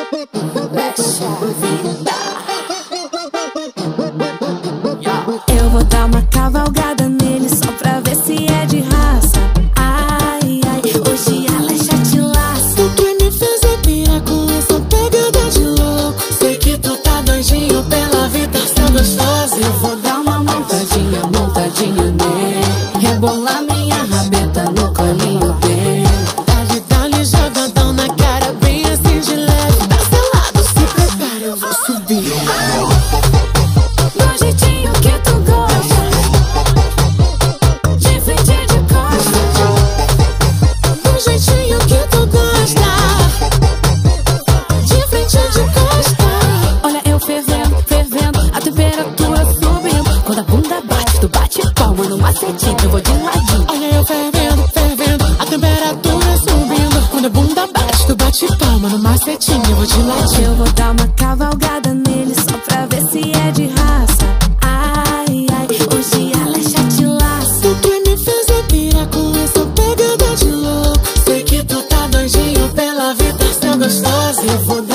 Eu vou dar uma cavalgada nele só pra ver se é de raça. Ai, ai, hoje ela já te laça. Tu quer me fazer pirar com essa pegada de louco? Sei que tu tá doidinho pela vida, seu gostoso. Eu vou dar uma montadinha, montadinha nele, rebolar minha rabeta no colinho dele. Dá-lhe, dá-lhe jogadão na cara, bem assim de leve. Dá seu lado, se prepara, eu vou subir. Do jeitinho que tu gosta, de frente e de costa. Do jeitinho que tu gosta, de frente e de costa. Olha eu fervendo, fervendo, a temperatura subindo. Quando a bunda bate, tu bate palma no macetinho, eu vou de ladinho. Olha eu fervendo, fervendo, a temperatura subindo. Quando a bunda bate, tu bate palma no macetinho, eu vou de ladinho. Eu vou dar uma cavalgada nele só pra ver se é de raça. Ai, ai, hoje ela já te laça. Tu quer me fazer pirar com essa pegada de louco? Sei que tu tá doidinho pela vida, seu gostoso. Eu vou